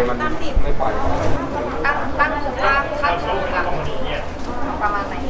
มันไม่ปล่อยตั้งค่าถูกค่ะประมาณไหน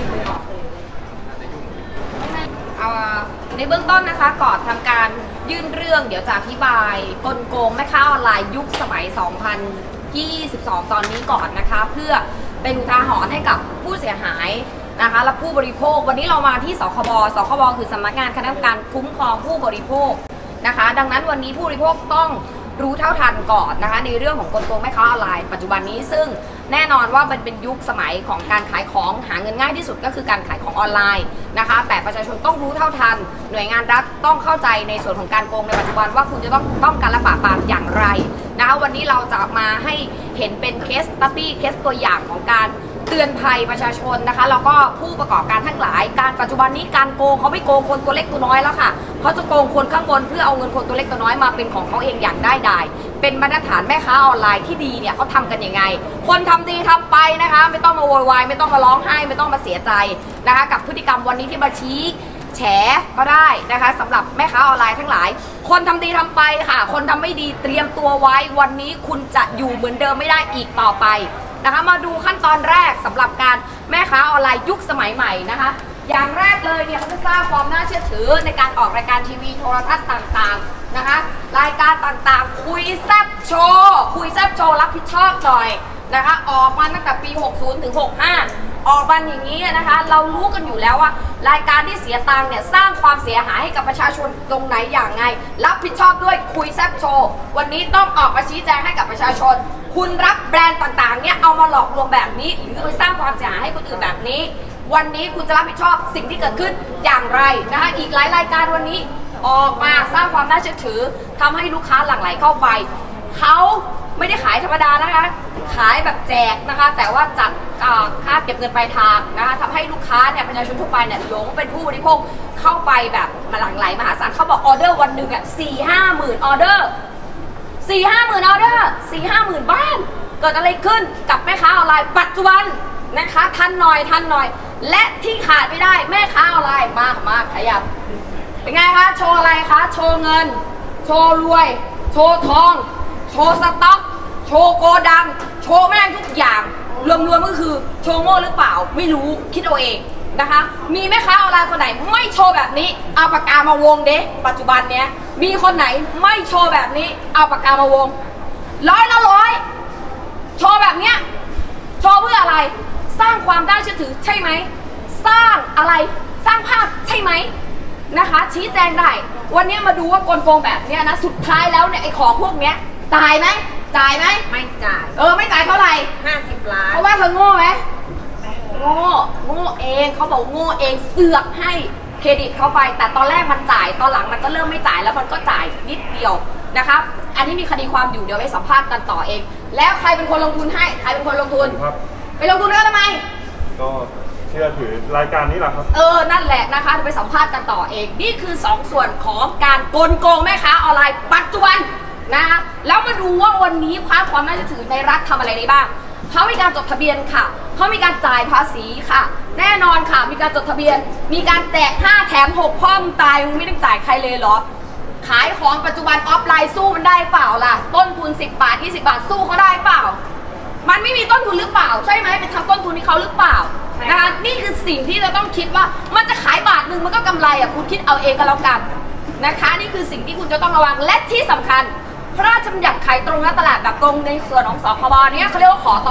ในเบื้องต้นนะคะก่อนทำการยื่นเรื่องเดี๋ยวจะอธิบายกลโกงแม่ค้าออนไลน์ยุคสมัย 2022 ตอนนี้ก่อนนะคะเพื่อเป็นอุทาหรณ์ให้กับผู้เสียหายนะคะและผู้บริโภควันนี้เรามาที่สคบคือสำนักงานคณะกรรมการคุ้มครองผู้บริโภคนะคะดังนั้นวันนี้ผู้บริโภคต้องรู้เท่าทันก่อนนะคะในเรื่องของกลโกงแม่ค้าออนไลน์ปัจจุบันนี้ซึ่งแน่นอนว่ามันเป็นยุคสมัยของการขายของหาเงินง่ายที่สุดก็คือการขายของออนไลน์นะคะแต่ประชาชนต้องรู้เท่าทันหน่วยงานรัฐต้องเข้าใจในส่วนของการโกงในปัจจุบันว่าคุณจะต้องป้องกันและปราบปรามอย่างไรนะคะวันนี้เราจะมาให้เห็นเป็นเคสตัดดี้เคสตัวอย่างของการเตือนภัยประชาชนนะคะแล้วก็ผู้ประกอบการทั้งหลายการปัจจุบันนี้การโกงเขาไม่โกงคนตัวเล็กตัวน้อยแล้วค่ะเขาจะโกงคนข้างบนเพื่อเอาเงินคนตัวเล็กตัวน้อยมาเป็นของเขาเองอย่างได้เป็นมาตรฐานแม่ค้าออนไลน์ที่ดีเนี่ยเขาทำกันยังไงคนทำดีทำไปนะคะไม่ต้องมาโวยวายไม่ต้องมาร้องไห้ไม่ต้องมาเสียใจนะคะกับพฤติกรรมวันนี้ที่มาชี้แฉก็ได้นะคะสำหรับแม่ค้าออนไลน์ทั้งหลายคนทำดีทำไปค่ะคนทำไม่ดีเตรียมตัวไว้วันนี้คุณจะอยู่เหมือนเดิมไม่ได้อีกต่อไปนะคะมาดูขั้นตอนแรกสำหรับการแม่ค้าออนไลน์ยุคสมัยใหม่นะคะอย่างแรกเลยเนี่ยเขาจะสร้างความน่าเชื่อถือในการออกรายการทีวีโทรทัศน์ต่างๆนะคะรายการต่างๆคุยแซ่บโชว์รับผิดชอบหน่อยนะคะออกมาตั้งแต่ปี 60 ถึง 65 ออกมาอย่างนี้นะคะเรารู้กันอยู่แล้วว่ารายการที่เสียตังค์เนี่ยสร้างความเสียหายให้กับประชาชนตรงไหนอย่างไงรับผิดชอบด้วยคุยแซ่บโชว์วันนี้ต้องออกมาชี้แจงให้กับประชาชนคุณรับแบรนด์ต่างๆเนี่ยเอามาหลอกลวงแบบนี้หรือไปสร้างความเสียหายให้คนอื่นแบบนี้วันนี้คุณจะรับผิดชอบสิ่งที่เกิดขึ้นอย่างไรนะคะอีกหลายรายการวันนี้ออกมาสร้างความน่าเชื่อถือทำให้ลูกค้าหลั่งไหลเข้าไปเขาไม่ได้ขายธรรมดานะคะขายแบบแจกนะคะแต่ว่าจัดค่าเก็บเงินปลายทางนะคะทำให้ลูกค้าเนี่ยประชาชนทั่วไปเนี่ยหลงเป็นผู้บริโภคเข้าไปแบบมาหลั่งไหลมหาศาลเขาบอกออเดอร์วันหนึ่ง4-5 หมื่นออเดอร์4-5 หมื่นออเดอร์4-5 หมื่นบ้านเกิดอะไรขึ้นกับแม่ค้าออนไลน์ปัจจุบันนะคะทันหน่อยและที่ขาดไม่ได้แม่ค้าออนไลน์มาขยับเป็นไงคะโชว์อะไรคะโชว์เงินโชว์รวยโชว์ทองโชว์สต็อกโชว์โกดังโชว์แม่งทุกอย่างรวมก็คือโชว์โง่หรือเปล่าไม่รู้คิดเอาเองนะคะมีแม่ค้าออนไลน์คนไหนไม่โชว์แบบนี้เอาปากกามาวงเด้ปัจจุบันเนี้ยมีคนไหนไม่โชว์แบบนี้เอาปากกามาวงร้อยโชว์แบบเนี้ยโชว์เพื่ออะไรสร้างความน่าเชื่อถือใช่ไหมสร้างอะไรสร้างภาพใช่ไหมนะคะชี้แจงได้วันนี้มาดูว่ากลโกงแบบเนี้ยนะสุดท้ายแล้วเนี่ยไอ้ของพวกเนี้ยจ่ายไหมไม่จ่ายไม่จ่ายเท่าไหร่50 ล้านเพราะว่าเธอโง่ไหมโง่เองเขาบอกโง่เองเสือกให้เครดิตเข้าไปแต่ตอนแรกมันจ่ายตอนหลังมันก็เริ่มไม่จ่ายแล้วมันก็จ่ายนิดเดียวนะคะอันนี้มีคดีความอยู่เดี๋ยวไปสัมภาษณ์กันต่อเองแล้วใครเป็นคนลงทุนให้ใครเป็นคนลงทุนครับไปลงทุนแล้วทำไมก็เชื่อถือรายการนี้แหละครับนั่นแหละนะคะไปสัมภาษณ์กันต่อเองนี่คือ2 ส่วนของการกลโกงแม่ค้าออนไลน์ปัจจุบันนะคะแล้วมาดูว่าวันนี้ความน่าเชื่อถือในรัฐทำอะไรได้บ้างเขามีการจดทะเบียนค่ะเขามีการจ่ายภาษีค่ะแน่นอนค่ะมีการจดทะเบียนมีการแจก5 แถม 6พ่อมึงตายมึงไม่ต้องจ่ายใครเลยเหรอขายของปัจจุบันออฟไลน์สู้มันได้เปล่าล่ะต้นทุน10 บาท20 บาทสู้เขาได้เปล่ามันไม่มีต้นทุนหรือเปล่าใช่ไหมไปทำต้นทุนให้เขาหรือเปล่านะคะนี่คือสิ่งที่เราต้องคิดว่ามันจะขายบาทหนึ่งมันก็กำไรคุณคิดเอาเองก็แล้วกันนะคะนี่คือสิ่งที่คุณจะต้องระวังและที่สำคัญพระราชบัญญัติขายตรงและตลาดแบบตรงในส่วนของสคบเนี่ยเขาเรียกว่าขอต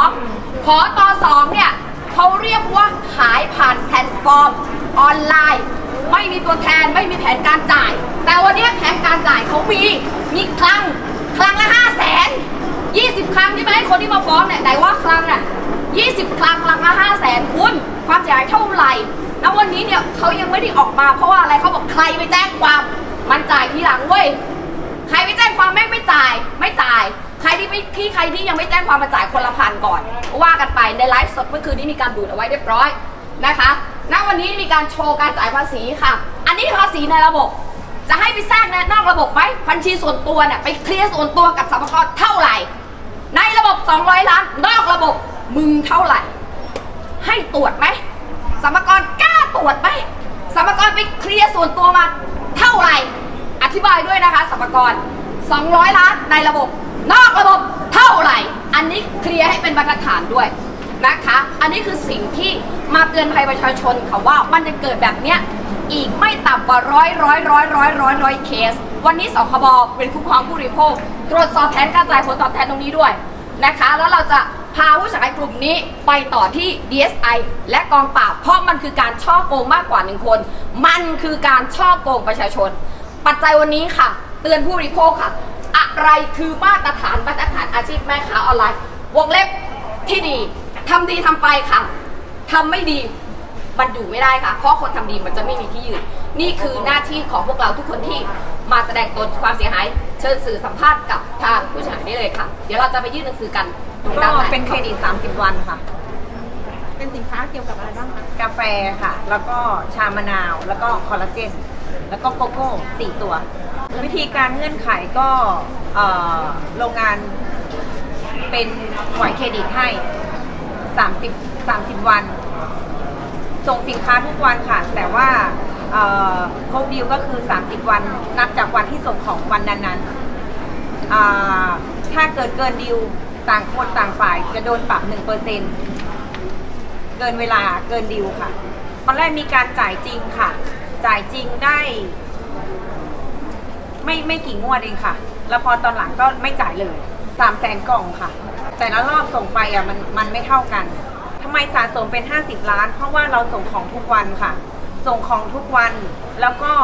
2เนี่ยเขาเรียกว่าขายผ่านแพลตฟอร์มออนไลน์ไม่มีตัวแทนไม่มีแผนการจ่ายแต่วันนี้แผนการจ่ายเขามีคลังละ500,000 20 ครั้งที่ไปให้คนที่มาฟ้องเนี่ยไหนว่าครั้งน่ะ20 ครั้งละ500,000คุณความเสียหายเท่าไหร่แล้ววันนี้เนี่ยเขายังไม่ได้ออกมาเพราะว่าอะไรเขาบอกใครไปแจ้งความมันจ่ายทีหลังเว้ยใครไปแจ้งความแม่งไม่จ่ายใครที่ยังไม่แจ้งความมาจ่ายคนละ1,000ก่อนว่ากันไปในไลฟ์สดเมื่อคืนนี้มีการดูดเอาไว้เรียบร้อยนะคะณวันนี้มีการโชว์การจ่ายภาษีค่ะอันนี้ภาษีในระบบจะให้ไปแทรกในนอกระบบไหมบัญชีส่วนตัวเนี่ยไปเคลียร์ส่วนตัวกับสรรพากรเท่าไหร่ในระบบ200 ล้านนอกระบบมึงเท่าไหร่ให้ตรวจไหมสรรพากรกล้าตรวจไหมสรรพากรไปเคลียร์ส่วนตัวมาเท่าไหร่อธิบายด้วยนะคะสรรพากร200 ล้านในระบบนอกระบบเท่าไหร่อันนี้เคลียร์ให้เป็นบรรทัดฐานด้วยนะคะอันนี้คือสิ่งที่มาเตือนภัยประชาชนค่ะว่ามันจะเกิดแบบเนี้ยอีกไม่ต่ำกว่าร้อยเคสวันนี้สคบเป็นคุ้มครองผู้บริโภคตรวจสอบแผนการจ่ายผลตอบแทนตรงนี้ด้วยนะคะแล้วเราจะพาผู้เสียหายกลุ่มนี้ไปต่อที่ DSI และกองปราบเพราะมันคือการช่อโกงมากกว่า1คนมันคือการช่อโกงประชาชนปัจจัยวันนี้ค่ะเตือนผู้บริโภคค่ะอะไรคือมาตรฐานอาชีพแม่ค้าออนไลน์วงเล็บที่ดีทำดีทำไปค่ะทำไม่ดีมันอยู่ไม่ได้ค่ะเพราะคนทำดีมันจะไม่มีที่ยืนนี่คือหน้าที่ของพวกเราทุกคนที่มาแสดงตนความเสียหายเชิญสื่อสัมภาษณ์กับทางผู้เสียหายได้เลยค่ะเดี๋ยวเราจะไปยื่นหนังสือกันก็เป็นเครดิต30 วันค่ะเป็นสินค้าเกี่ยวกับอะไรบ้างคะกาแฟค่ะแล้วก็ชามะนาวแล้วก็คอลลาเจนแล้วก็โกโก้4 ตัววิธีการเงื่อนไขก็โรงงานเป็นปล่อยเครดิตให้30 วันส่งสินค้าทุกวันค่ะแต่ว่าโค้ดดีลก็คือ30 วันนับจากวันที่ส่งของวันนั้นถ้าเกิดเกินดีลต่างคนต่างฝ่ายจะโดนปรับ 1%เกินเวลาเกินดีลค่ะตอนแรกมีการจ่ายจริงค่ะจ่ายจริงได้ไม่กี่งวดเองค่ะแล้วพอตอนหลังก็ไม่จ่ายเลย300,000 กล่องค่ะแต่ละรอบส่งไปมันไม่เท่ากันทำไมสะสมเป็น50 ล้านเพราะว่าเราส่งของทุกวันค่ะส่งของทุกวันแล้วก็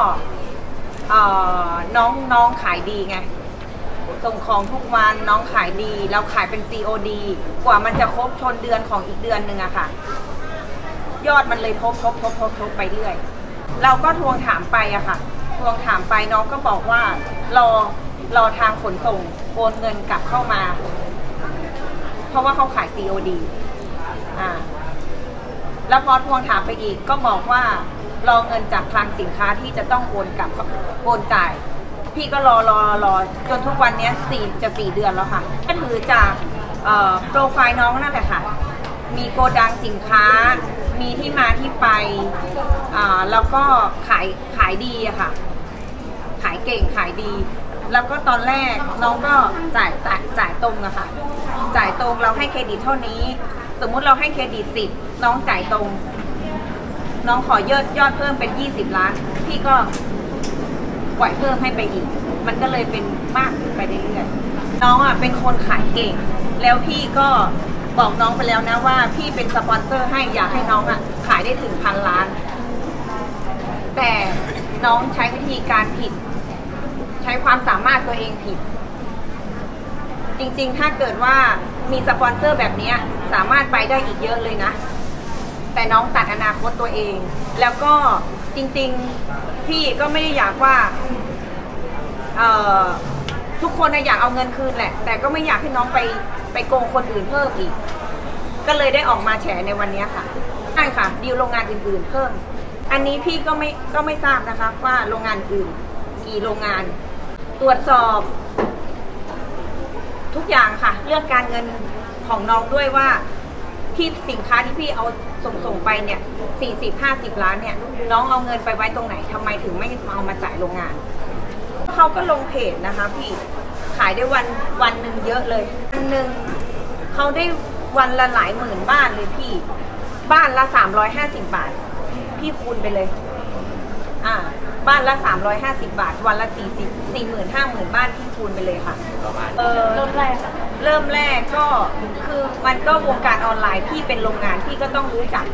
น้องขายดีไงส่งของทุกวันน้องขายดีเราขายเป็น COD กว่ามันจะครบชนเดือนของอีกเดือนหนึ่งอะค่ะยอดมันเลยทบไปเรื่อยเราก็ทวงถามไปอะค่ะทวงถามไปน้องก็บอกว่ารอทางขนส่งโอนเงินกลับเข้ามาเพราะว่าเขาขาย COD แล้วพอทวงถามไปอีกก็บอกว่ารอเงินจากคลังสินค้าที่จะต้องโอนกลับโอนจ่ายพี่ก็รอจนทุกวันนี้4 เดือนแล้วค่ะก็ถือจากโปรไฟล์น้องนั่นแหละค่ะมีโกดังสินค้ามีที่มาที่ไปแล้วก็ขายดีอะค่ะขายเก่งขายดีแล้วก็ตอนแรกน้องก็จ่ายตรงอะค่ะจ่ายตรงเราให้เครดิตเท่านี้สมมุติเราให้เครดิต10น้องจ่ายตรงน้องขอยอดเพิ่มเป็น20 ล้านพี่ก็ปล่อยเพิ่มให้ไปอีกมันก็เลยเป็นมากขึ้นไปเรื่อยๆน้องอ่ะเป็นคนขายเก่งแล้วพี่ก็บอกน้องไปแล้วนะว่าพี่เป็นสปอนเซอร์ให้อยากให้น้องอ่ะขายได้ถึง1,000 ล้านแต่น้องใช้วิธีการผิดใช้ความสามารถตัวเองผิดจริงๆถ้าเกิดว่ามีสปอนเซอร์แบบนี้สามารถไปได้อีกเยอะเลยนะแต่น้องตัดอนาคตตัวเองแล้วก็จริงๆพี่ก็ไม่ได้อยากว่าทุกคนอยากเอาเงินคืนแหละแต่ก็ไม่อยากให้น้องไปโกงคนอื่นเพิ่มอีกก็เลยได้ออกมาแฉในวันนี้ค่ะใช่ค่ะดีลโรงงานอื่นๆเพิ่มอันนี้พี่ก็ไม่ทราบนะคะว่าโรงงานอื่นกี่โรงงานตรวจสอบทุกอย่างค่ะเรื่องการเงินของน้องด้วยว่าที่สินค้าที่พี่เอาส่งไปเนี่ย40-50 ล้านเนี่ยน้องเอาเงินไปไว้ตรงไหนทำไมถึงไม่เอามาจ่ายโรงงานเขาก็ลงเพจนะคะพี่ขายได้วันหนึ่งเยอะเลยวันหนึ่งเขาได้วันละหลายหมื่นบ้านเลยพี่บ้านละ350 บาทพี่คูณไปเลยบ้านละ350 บาทวันละ40,000-50,000 บ้านพี่คูณไปเลยค่ะเริ่มแรกก็คือมันก็วงการออนไลน์พี่เป็นโรงงานพี่ก็ต้องรู้จัก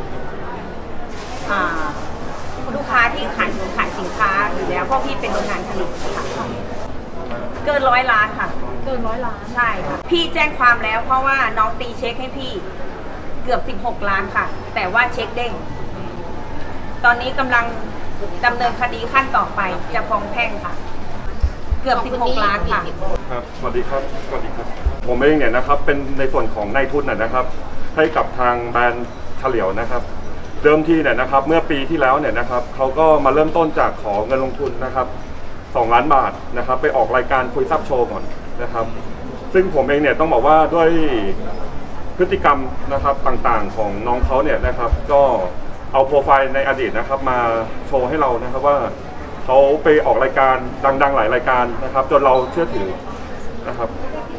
ลูกค้าที่ขายสินค้าอยู่แล้วเพราะพี่เป็นโรงงานผลิตค่ะเกิน100 ล้านค่ะเกิน100 ล้านใช่ค่ะพี่แจ้งความแล้วเพราะว่าน้องตีเช็คให้พี่เกือบ16 ล้านค่ะแต่ว่าเช็คเด้งตอนนี้กำลังดำเนินคดีขั้นต่อไปจะฟ้องแพ่งค่ะเกือบ16 ล้านค่ะครับสวัสดีครับผมเองเนี่ยนะครับเป็นในส่วนของนายทุนนะครับให้กับทางแบรนด์เฉลียวนะครับเดิมทีเนี่ยนะครับเมื่อปีที่แล้วเนี่ยนะครับเขาก็มาเริ่มต้นจากขอเงินลงทุนนะครับ2 ล้านบาทนะครับไปออกรายการคุยซับโชว์ก่อนนะครับซึ่งผมเองเนี่ยต้องบอกว่าด้วยพฤติกรรมนะครับต่างๆของน้องเขาเนี่ยนะครับก็เอาโปรไฟล์ในอดีตนะครับมาโชว์ให้เรานะครับว่าเขาไปออกรายการดังๆหลายรายการนะครับจนเราเชื่อถือนะครับ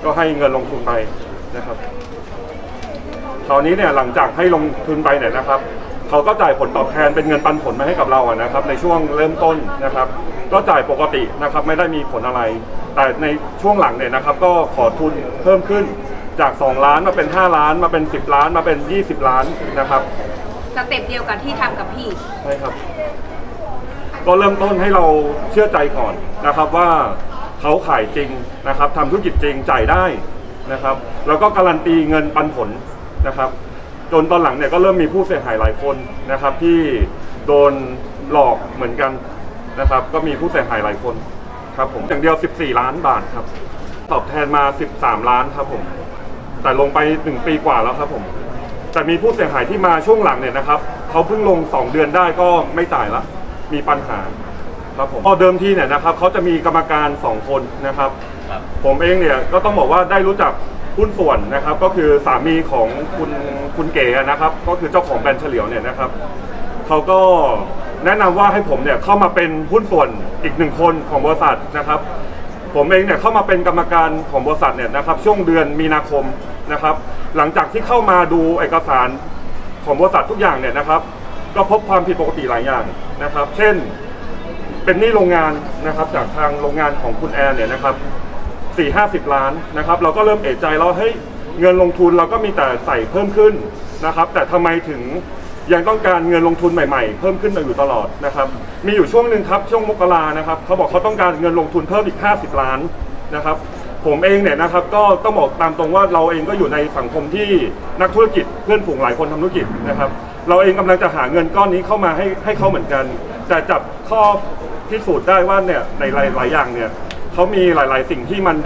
ก็ให้เงินลงทุนไปนะครับคราวนี้เนี่ยหลังจากให้ลงทุนไปเนี่ยนะครับเขาก็จ่ายผลตอบแทนเป็นเงินปันผลมาให้กับเรานะครับในช่วงเริ่มต้นนะครับก็จ่ายปกตินะครับไม่ได้มีผลอะไรแต่ในช่วงหลังเนี่ยนะครับก็ขอทุนเพิ่มขึ้นจาก2 ล้านมาเป็น5 ล้านมาเป็น10 ล้านมาเป็น20 ล้านนะครับสเต็ปเดียวกับที่ทำกับพี่ใช่ครับก็เริ่มต้นให้เราเชื่อใจก่อนนะครับว่าเขาขายจริงนะครับทำธุรกิจจริงจ่ายได้นะครับแล้วก็การันตีเงินปันผลนะครับจนตอนหลังเนี่ยก็เริ่มมีผู้เสียหายหลายคนนะครับที่โดนหลอกเหมือนกันนะครับก็มีผู้เสียหายหลายคนครับผมอย่างเดียว14 ล้านบาทครับตอบแทนมา13 ล้านครับผมแต่ลงไป1 ปีกว่าแล้วครับผมแต่มีผู้เสียหายที่มาช่วงหลังเนี่ยนะครับเขาเพิ่งลง2 เดือนได้ก็ไม่จ่ายละมีปัญหาครับผมพอเดิมทีเนี่ยนะครับเขาจะมีกรรมการ2 คนนะครับผมเองเนี่ยก็ต้องบอกว่าได้รู้จักหุ้นส่วนนะครับก็คือสามีของคุณเก๋นะครับก็คือเจ้าของแบรนด์เฉลียวเนี่ยนะครับเขาก็แนะนำว่าให้ผมเนี่ยเข้ามาเป็นหุ้นส่วนอีก1 คนของบริษัทนะครับผมเองเนี่ยเข้ามาเป็นกรรมการของบริษัทเนี่ยนะครับช่วงเดือนมีนาคมนะครับหลังจากที่เข้ามาดูเอกสารของบริษัททุกอย่างเนี่ยนะครับก็พบความผิดปกติหลายอย่างนะครับเช่นเป็นหนี้โรงงานนะครับจากทางโรงงานของคุณแอนเนี่ยนะครับ40-50 ล้านนะครับเราก็เริ่มเอะใจแล้วเฮ้ยเงินลงทุนเราก็มีแต่ใส่เพิ่มขึ้นนะครับแต่ทำไมถึงยังต้องการเงินลงทุนใหม่ๆเพิ่มขึ้นอยู่ตลอดนะครับมีอยู่ช่วงหนึ่งครับช่วงมกรานะครับเขาบอกเขาต้องการเงินลงทุนเพิ่มอีก50 ล้านนะครับผมเองเนี่ยนะครับก็ต้องบอกตามตรงว่าเราเองก็อยู่ในสังคมที่นักธุรกิจเพื่อนฝูงหลายคนทำธุรกิจนะครับเราเองกำลังจะหาเงินก้อนนี้เข้ามาให้เขาเหมือนกันแต่จับข้อพิสูจน์ได้ว่าเนี่ยในหลายอย่างเนี่ยเขามีหลายๆสิ่งที่มัน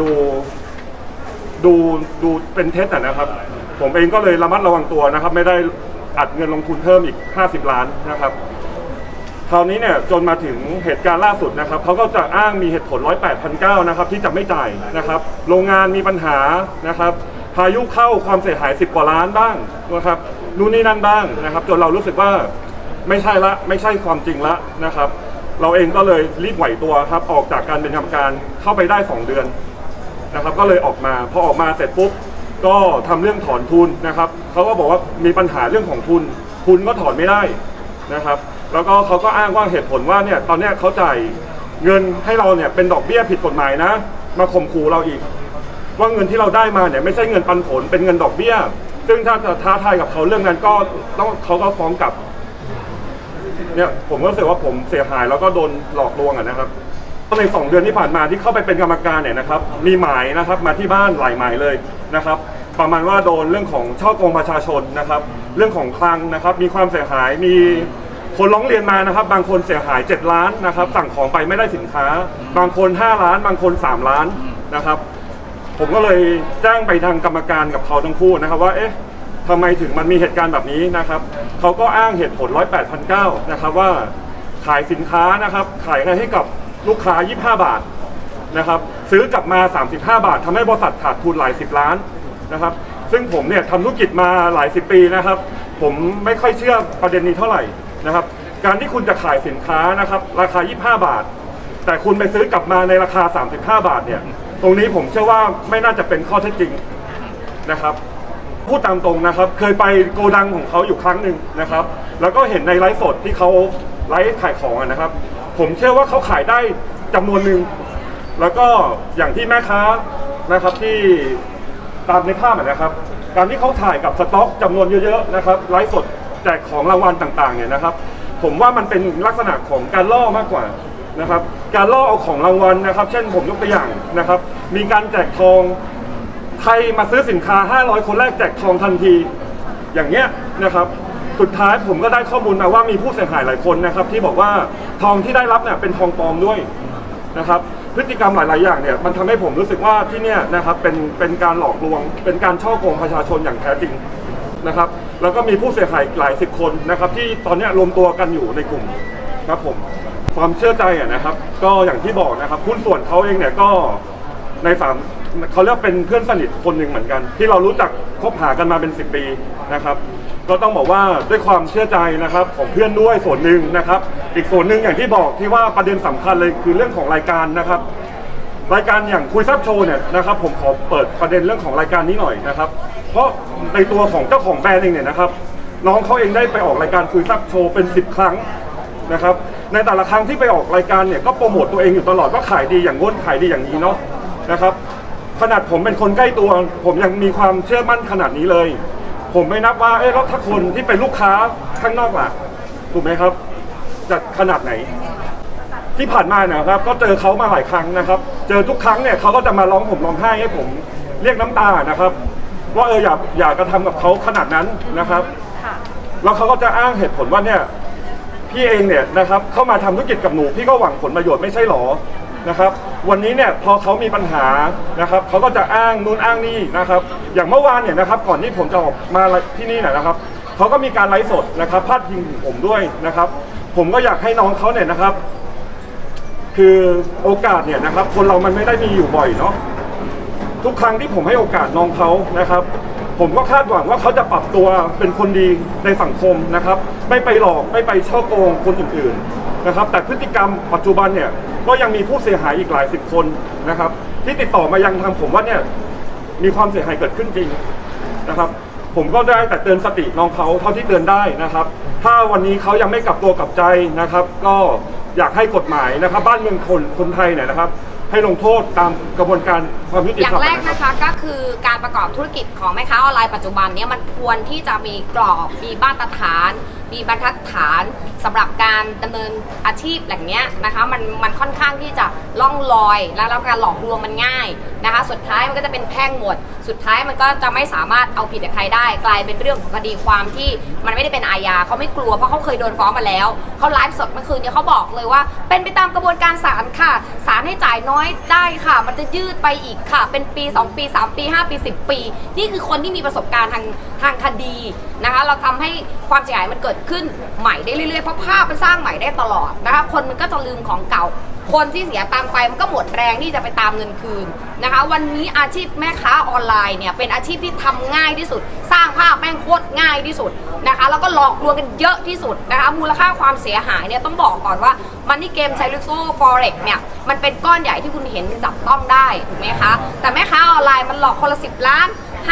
ดูเป็นเท็จนะครับผมเองก็เลยระมัดระวังตัวนะครับไม่ได้อัดเงินลงทุนเพิ่มอีก50 ล้านนะครับคราวนี้เนี่ยจนมาถึงเหตุการณ์ล่าสุดนะครับเขาก็จะอ้างมีเหตุผล108,900นะครับที่จะไม่จ่ายนะครับโรงงานมีปัญหานะครับพายุเข้าความเสียหาย10 กว่าล้านบ้างนะครับนู่นนี่นั่นบ้างนะครับจนเรารู้สึกว่าไม่ใช่ละไม่ใช่ความจริงละนะครับเราเองก็เลยรีบไหวตัวครับออกจากการเป็นกรรมการเข้าไปได้2 เดือนนะครับก็เลยออกมาพอออกมาเสร็จปุ๊บก็ทำเรื่องถอนทุนนะครับเขาก็บอกว่ามีปัญหาเรื่องของทุนก็ถอนไม่ได้นะครับแล้วก็เขาก็อ้างว่าเหตุผลว่าเนี่ยตอนนี้เขาจ่ายเงินให้เราเนี่ยเป็นดอกเบี้ยผิดกฎหมายนะมาข่มขู่เราอีกว่าเงินที่เราได้มาเนี่ยไม่ใช่เงินปันผลเป็นเงินดอกเบี้ยซึ่งถ้าจะท้าทายกับเขาเรื่องนั้นก็เขาก็ฟ้องกลับเนี่ยผมก็รู้สึกว่าผมเสียหายแล้วก็โดนหลอกลวงนะครับใน2 เดือนที่ผ่านมาที่เข้าไปเป็นกรรมการเนี่ยนะครับมีหมายนะครับมาที่บ้านหลายหมายเลยนะครับประมาณว่าโดนเรื่องของช่อโกงประชาชนนะครับเรื่องของคลังนะครับมีความเสียหายมีคนร้องเรียนมานะครับบางคนเสียหาย7 ล้านนะครับสั่งของไปไม่ได้สินค้าบางคน5 ล้านบางคน3 ล้านนะครับผมก็เลยแจ้งไปทางกรรมการกับเขาทั้งคู่นะครับว่าเอ๊ะทำไมถึงมันมีเหตุการณ์แบบนี้นะครับเขาก็อ้างเหตุผล108,900นะครับว่าขายสินค้านะครับขายให้กับลูกค้า25 บาทนะครับซื้อกลับมา35 บาททำให้บริษัทขาดทุนหลาย10 ล้านนะครับซึ่งผมเนี่ยทำธุรกิจมาหลาย10 ปีนะครับผมไม่ค่อยเชื่อประเด็นนี้เท่าไหร่นะครับการที่คุณจะขายสินค้านะครับราคา25 บาทแต่คุณไปซื้อกลับมาในราคา35 บาทเนี่ยตรงนี้ผมเชื่อว่าไม่น่าจะเป็นข้อเท็จจริงนะครับพูดตามตรงนะครับเคยไปโกดังของเขาอยู่ครั้งหนึ่งนะครับแล้วก็เห็นในไลฟ์สดที่เขาไลฟ์ขายของนะครับผมเชื่อว่าเขาขายได้จำนวนหนึ่งแล้วก็อย่างที่แม่ค้านะครับที่ตามในภาพนะครับการที่เขาถ่ายกับสต็อกจำนวนเยอะๆนะครับไลฟ์สดแจกของรางวัลต่างๆเนี่ยนะครับผมว่ามันเป็นลักษณะของการล่อมากกว่านะครับการล่อเอาของรางวัลนะครับเช่นผมยกตัวอย่างนะครับมีการแจกทองใครมาซื้อสินค้า500 คนแรกแจกทองทันทีอย่างเงี้ยนะครับสุดท้ายผมก็ได้ข้อมูลมาว่ามีผู้เสียหายหลายคนนะครับที่บอกว่าทองที่ได้รับเนี่ยเป็นทองปลอมด้วยนะครับพฤติกรรมหลายๆอย่างเนี่ยมันทำให้ผมรู้สึกว่าที่เนี่ยนะครับเป็นการหลอกลวงเป็นการช่อโกงประชาชนอย่างแท้จริงนะครับแล้วก็มีผู้เสียหายหลาย10 คนนะครับที่ตอนนี้รวมตัวกันอยู่ในกลุ่มครับผมความเชื่อใจนะครับก็อย่างที่บอกนะครับหุ้นส่วนเขาเองเนี่ยก็ในเขาเรียกเป็นเพื่อนสนิทคนหนึ่งเหมือนกันที่เรารู้จักคบหากันมาเป็น10 ปีนะครับก็ต้องบอกว่าด้วยความเชื่อใจนะครับของเพื่อนด้วยส่วนหนึ่งนะครับอีกส่วนหนึ่งอย่างที่บอกที่ว่าประเด็นสำคัญเลยคือเรื่องของรายการนะครับรายการอย่างคุยแซ่บโชว์เนี่ยนะครับผมขอเปิดประเด็นเรื่องของรายการนี้หน่อยนะครับเพราะในตัวของเจ้าของแบรนด์เองเนี่ยนะครับน้องเขาเองได้ไปออกรายการคุยแซ่บโชว์เป็น10 ครั้งนะครับในแต่ละครั้งที่ไปออกรายการเนี่ยก็โปรโมตตัวเองอยู่ตลอดว่าขายดีอย่างง้นขายดีอย่างนี้เนาะนะครับขนาดผมเป็นคนใกล้ตัวผมยังมีความเชื่อมั่นขนาดนี้เลยผมไม่นับว่าแล้วถ้าคนที่เป็นลูกค้าข้างนอกล่ะถูกไหมครับจะขนาดไหนที่ผ่านมานะครับก็เจอเขามาหลายครั้งนะครับเจอทุกครั้งเนี่ยเขาก็จะมาร้องผมร้องไห้ให้ผมเรียกน้ำตานะครับว่าอย่ากระทำกับเขาขนาดนั้นนะครับแล้วเขาก็จะอ้างเหตุผลว่าเนี่ยพี่เองเนี่ยนะครับเข้ามาทำธุรกิจกับหนูพี่ก็หวังผลประโยชน์ไม่ใช่หรอนะครับวันนี้เนี่ยพอเขามีปัญหานะครับเขาก็จะอ้างนู่นอ้างนี่นะครับอย่างเมื่อวานเนี่ยนะครับก่อนที่ผมจะออกมาที่นี่นะครับเขาก็มีการไลฟ์สดนะครับพาดพิงผมด้วยนะครับผมก็อยากให้น้องเขาเนี่ยนะครับคือโอกาสเนี่ยนะครับคนเรามันไม่ได้มีอยู่บ่อยเนาะทุกครั้งที่ผมให้โอกาสน้องเขานะครับผมก็คาดหวังว่าเขาจะปรับตัวเป็นคนดีในสังคมนะครับไม่ไปหลอกไม่ไปช่อโกงคนอื่นๆนะครับแต่พฤติกรรมปัจจุบันเนี่ยก็ยังมีผู้เสียหายอีกหลาย10 คนนะครับที่ติดต่อมายังทางผมว่าเนี่ยมีความเสียหายเกิดขึ้นจริงนะครับผมก็ได้แต่เตือนสติน้องเขาเท่าที่เตือนได้นะครับถ้าวันนี้เขายังไม่กลับตัวกลับใจนะครับก็อยากให้กฎหมายนะครับบ้านเมืองคนไทยเนี่ยนะครับให้ลงโทษตามกระบวนการความยุติธรรมอย่างแรกนะคะก็คือการประกอบธุรกิจของแม่ค้าออนไลน์ปัจจุบันนี้มันควรที่จะมีกรอบมีมาตรฐานมีบรรทัดฐานสำหรับการดำเนินอาชีพแบบนี้นะคะมันค่อนข้างที่จะล่องลอยแล้วการหลอกลวงมันง่ายนะคะสุดท้ายมันก็จะเป็นแพ่งหมดสุดท้ายมันก็จะไม่สามารถเอาผิดกับใครได้กลายเป็นเรื่องของคดีความที่มันไม่ได้เป็นอาญาเขาไม่กลัวเพราะเขาเคยโดนฟ้องมาแล้วเขาไลฟ์สดเมื่อคืนนี้เขาบอกเลยว่าเป็นไปตามกระบวนการศาลค่ะศาลให้จ่ายน้อยได้ค่ะมันจะยืดไปอีกค่ะเป็นปี2 ปี3 ปี5 ปี10 ปีนี่คือคนที่มีประสบการณ์ทางคดีนะคะเราทำให้ความเสียหายมันเกิดขึ้นใหม่ได้เรื่อยๆเพราะภาพมันสร้างใหม่ได้ตลอดนะคะคนมันก็จะลืมของเก่าคนที่เสียตังค์ไปมันก็หมดแรงที่จะไปตามเงินคืนนะคะวันนี้อาชีพแม่ค้าออนไลน์เนี่ยเป็นอาชีพที่ทำง่ายที่สุดสร้างภาพแม่งโคตรง่ายที่สุดนะคะแล้วก็หลอกลวงกันเยอะที่สุดนะคะมูลค่าความเสียหายเนี่ยต้องบอกก่อนว่ามันนี่เกมใช้ลูกโซ่ Forex เนี่ยมันเป็นก้อนใหญ่ที่คุณเห็นจับต้องได้ถูกไหมคะแต่แม่ค้าออนไลน์มันหลอกคนละ10 ล้าน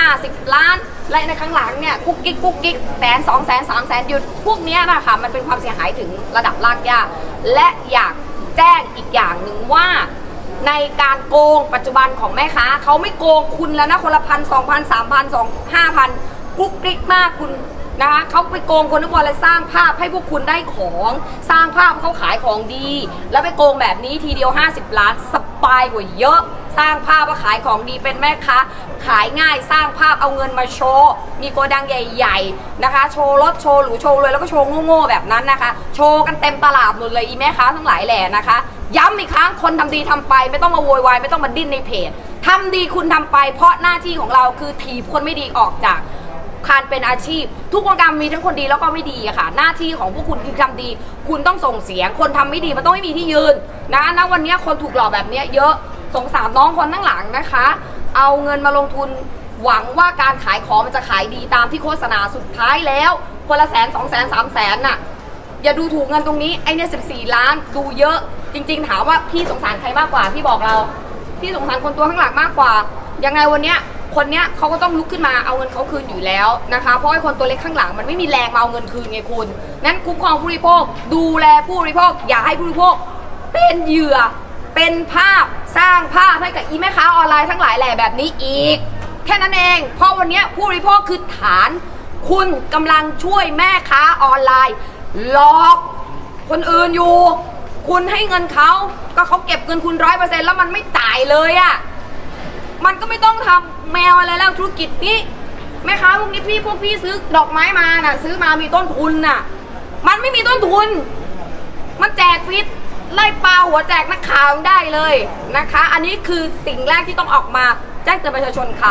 50 ล้านและในข้างหลังเนี่ยกุ๊กกิ๊ก100,000 200,000 300,000หยุดพวกนี้นะคะมันเป็นความเสียหายถึงระดับรากหญ้าและอยากแจ้งอีกอย่างหนึ่งว่าในการโกงปัจจุบันของแม่ค้าเขาไม่โกงคุณแล้วนะคนละ1,000 2,000 3,000 5,000กุ๊กกิ๊กมากคุณนะคะเขาไปโกงคนทุกวันเลยสร้างภาพให้พวกคุณได้ของสร้างภาพเขาขายของดีแล้วไปโกงแบบนี้ทีเดียว50 ล้านสบายกว่าเยอะสร้างภาพว่าขายของดีเป็นแม่ค้าขายง่ายสร้างภาพเอาเงินมาโชว์มีโกดังใหญ่ๆนะคะโชว์รถโชว์หรูโชว์เลยแล้วก็โชว์โง่ๆแบบนั้นนะคะโชว์กันเต็มตลาดหมดเลยอีแม่ค้าทั้งหลายแหล่นะคะย้ำอีกครั้งคนทำดีทำไปไม่ต้องมาโวยวายไม่ต้องมาดิ้นในเพจทำดีคุณทำไปเพราะหน้าที่ของเราคือถีบคนไม่ดีออกจากการเป็นอาชีพทุกวงการมีทั้งคนดีแล้วก็ไม่ดีอะค่ะหน้าที่ของพวกคุณคือทำดีคุณต้องส่งเสียงคนทำไม่ดีมันต้องไม่มีที่ยืนนะวันนี้คนถูกหลอกแบบนี้เยอะสงสารน้องคนข้างหลังนะคะเอาเงินมาลงทุนหวังว่าการขายของมันจะขายดีตามที่โฆษณาสุดท้ายแล้วคนละ100,000 200,000 300,000น่ะอย่าดูถูกเงินตรงนี้ไอเนี่ย14 ล้านดูเยอะจริงๆถามว่าพี่สงสารใครมากกว่าพี่บอกเราพี่สงสารคนตัวข้างหลังมากกว่ายังไงวันเนี้ยคนเนี้ยเขาก็ต้องลุกขึ้นมาเอาเงินเขาคืนอยู่แล้วนะคะเพราะไอ้คนตัวเล็กข้างหลังมันไม่มีแรงมาเอาเงินคืนไงคุณนั้นคุ้มครองผู้บริโภคดูแลผู้บริโภคอย่าให้ผู้บริโภคเป็นเหยื่อเป็นภาพสร้างภาพให้กับอีแม่ค้าออนไลน์ทั้งหลายแหล่แบบนี้อีกแค่นั้นเองเพราะวันนี้ผู้บริโภคคือฐานคุณกำลังช่วยแม่ค้าออนไลน์หลอกคนอื่นอยู่คุณให้เงินเขาก็เขาเก็บเงินคุณ100%แล้วมันไม่จ่ายเลยอะมันก็ไม่ต้องทำแมวอะไรแล้วธุรกิจนี้แม่ค้าพวกนี้พวกพี่ซื้อดอกไม้มาน่ะซื้อมามีต้นทุนน่ะมันไม่มีต้นทุนมันแจกฟรีไล่ปลาหัวแจกนักข่าวได้เลยนะคะอันนี้คือสิ่งแรกที่ต้องออกมาแจ้งเตือนประชาชนค่ะ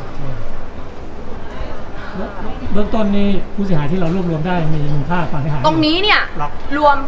เบื้องต้นนี้ผู้เสียหายที่เรารวบรวมได้มีมูลค่าความเสียหายตรงนี้เนี่ยรวม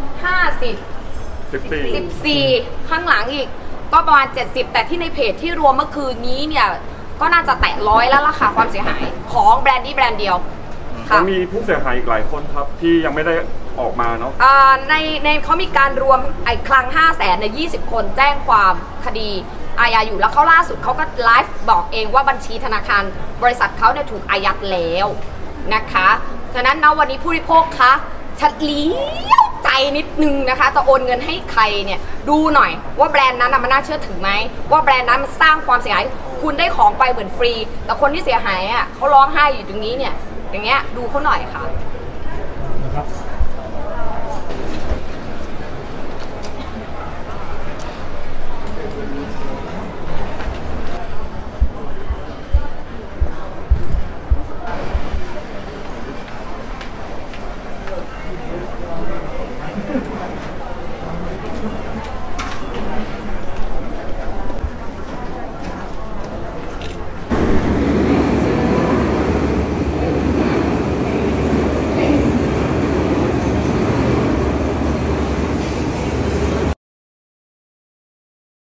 14ข้างหลังอีกก็ประมาณ70แต่ที่ในเพจที่รวมเมื่อคืนนี้เนี่ยก็น่าจะแตะ100แล้วล่ะค่ะความเสียหายของแบรนด์นี้แบรนด์เดียวค่ะมีผู้เสียหายอีกหลายคนครับที่ยังไม่ได้ออกมาเนาะในเขามีการรวมไอ้คลัง500,000ใน20 คนแจ้งความคดีอายัดอยู่แล้วเขาล่าสุดเขาก็ไลฟ์บอกเองว่าบัญชีธนาคารบริษัทเขาเนี่ยถูกอายัดแล้วนะคะฉะนั้นนะวันนี้ผู้บริโภคคะเฉลียวใจนิดนึงนะคะจะโอนเงินให้ใครเนี่ยดูหน่อยว่าแบรนด์นั้นมันน่าเชื่อถือไหมว่าแบรนด์นั้นมันสร้างความเสียหายคุณได้ของไปเหมือนฟรีแต่คนที่เสียหายอ่ะเขาร้องไห้อยู่ตรงนี้เนี่ยอย่างเงี้ยดูเขาหน่อยค่ะนะครับ